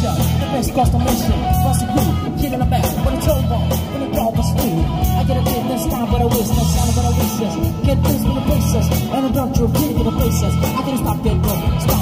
Asia, the best customation. What's the good? Killing a bag, but it's over. When the dog was free, I get a bit this time, but I waste no time, but I waste this. Get this with the basis, and I don't you really with the basis. I can't stop that, bro. Stop.